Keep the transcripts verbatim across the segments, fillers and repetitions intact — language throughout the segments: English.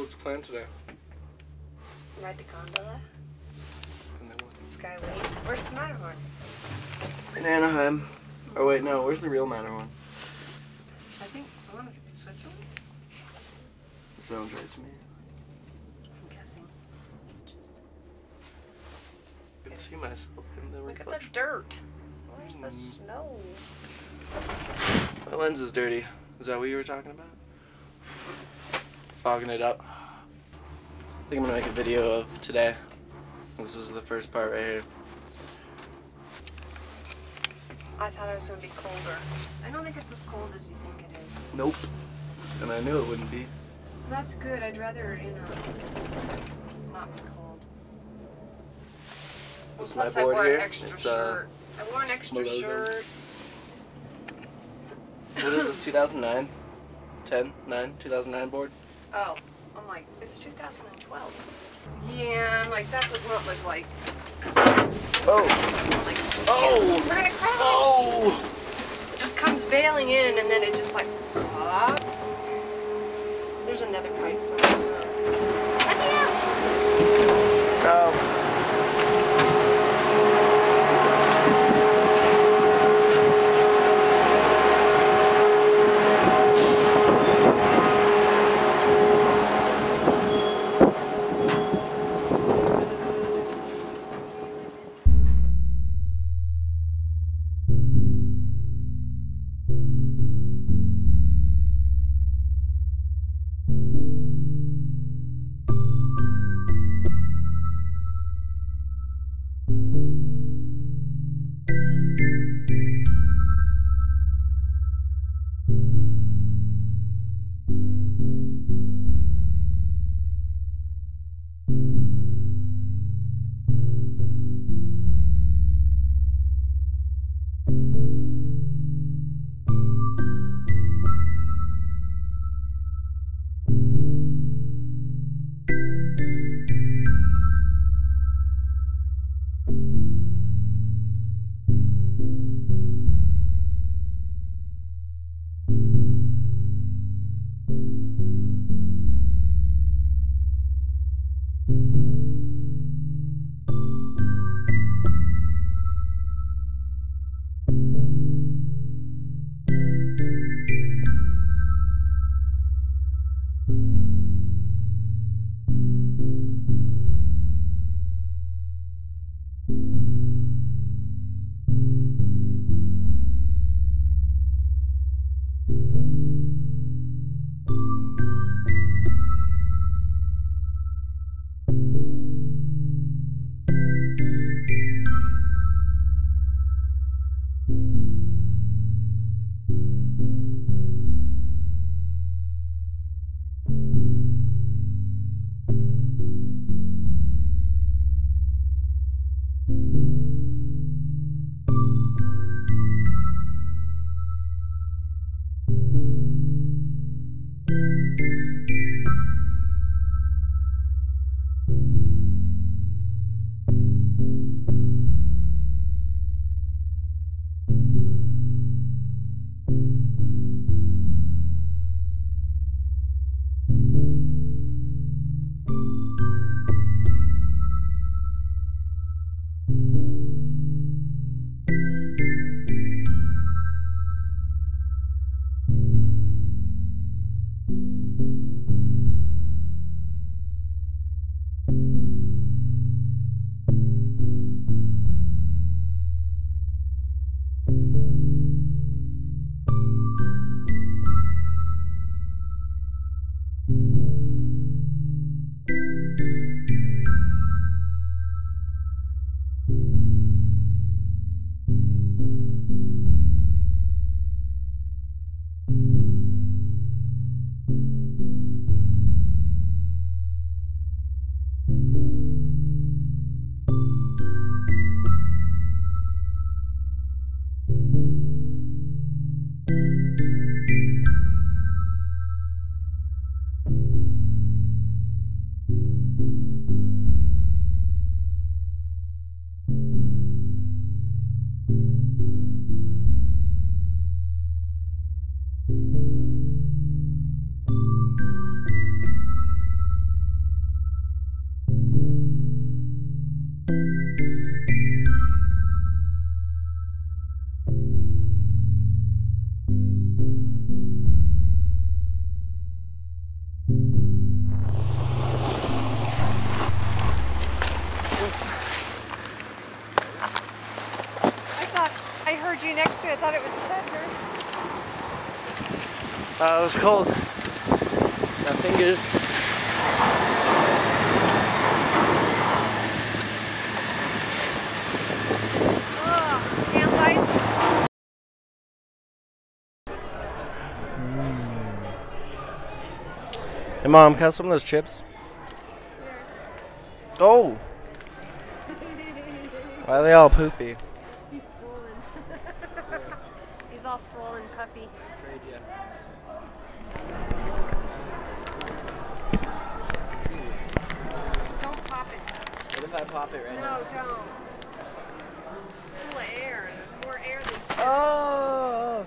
what's the plan today? Ride the gondola. And then what? Skyway. Where's the Matterhorn? In Anaheim. Oh wait, no. Where's the real Matterhorn? I think I want to say Switzerland. Sounds right to me. I'm guessing. Just... I can see myself in the Look reflection. at the dirt. Where's Mm. the snow? My lens is dirty. Is that what you were talking about? Fogging it up. I think I'm gonna make a video of today. This is the first part right here. I thought it was going to be colder. I don't think it's as cold as you think it is. Nope. And I knew it wouldn't be. That's good. I'd rather, you know, not be cold. Well, This is my plus I board wore here. an extra It's, uh, shirt. I wore an extra logo. shirt. What is this, two thousand nine? ten? nine? two thousand nine board? Oh, I'm like, it's two thousand twelve. Yeah, I'm like, that does not look like. Cause Oh! like, Oh! we're gonna crash. Oh! It just comes bailing in and then it just like stops. There's another pipe somewhere. Let me out! Oh. I heard you next to it. I thought it was thunder. Uh, it was cold. My fingers. Oh, hands ice. Hey Mom, can I have some of those chips? Oh! Why are they all poofy? He's swollen. He's all swollen, puffy. Trade ya. Don't pop it. What if I pop it right No, now? don't. Full of air. More air than chips. Oh!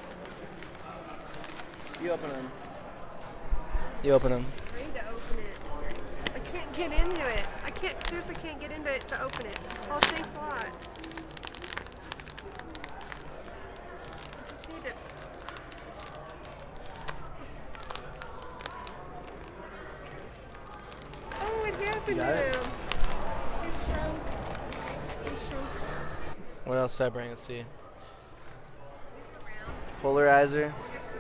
You open them. You open them. I'm trying to open it. I can't get into it. I can't, seriously can't get into it to open it. Oh, thanks a lot. I just need to. Oh, what happened You to got it? him? He shrunk. He shrunk. What else did I bring? Let's see. Polarizer.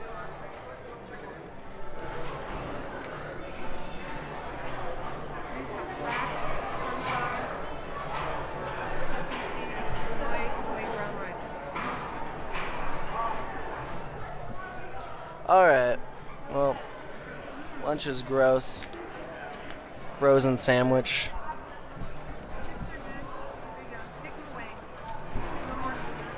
These have flax, sunflower, sesame seeds, soy, soy, brown rice. Alright. Well, lunch is gross. Frozen sandwich. Chips are good. There you go. Take them away. No more.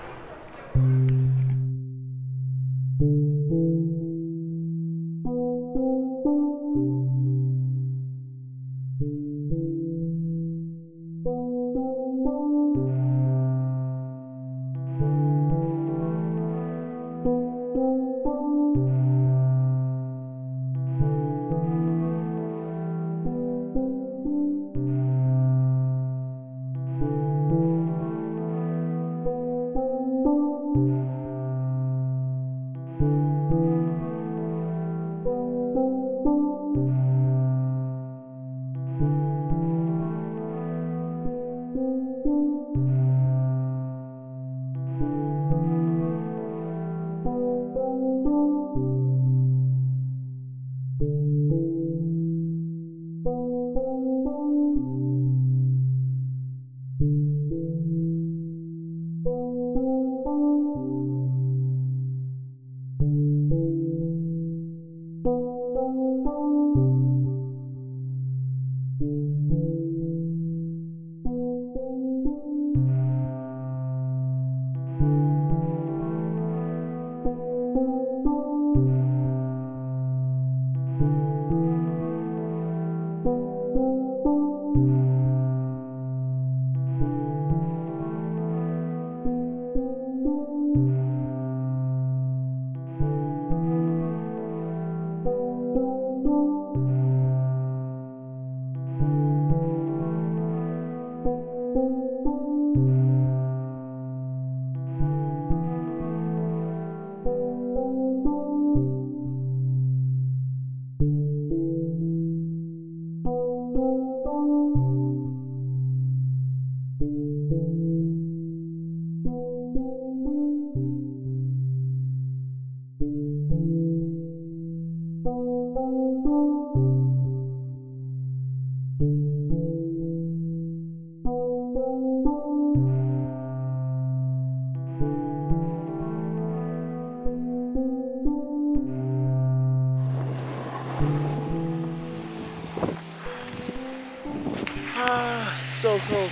Ah, so cold.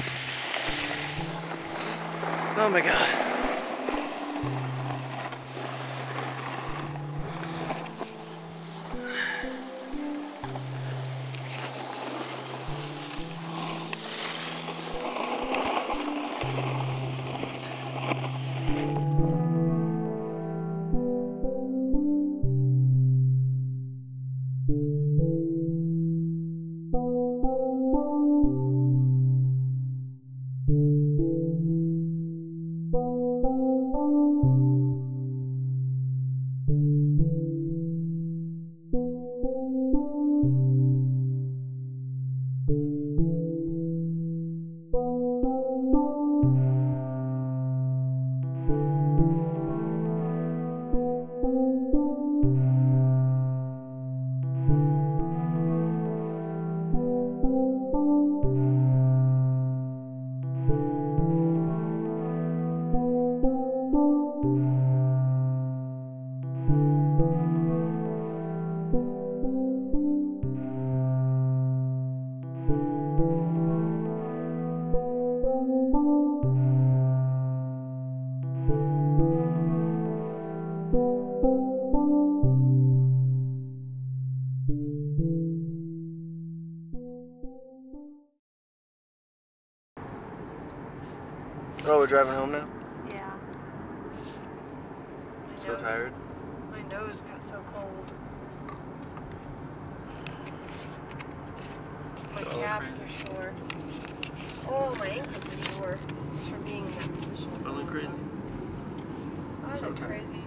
Oh my god. Oh, we're driving home now? Yeah. My So nose, tired? My nose got so cold. My Oh, calves crazy. are sore. Oh, my ankles are sore just from being in that position. Feeling crazy. I So look tired. crazy.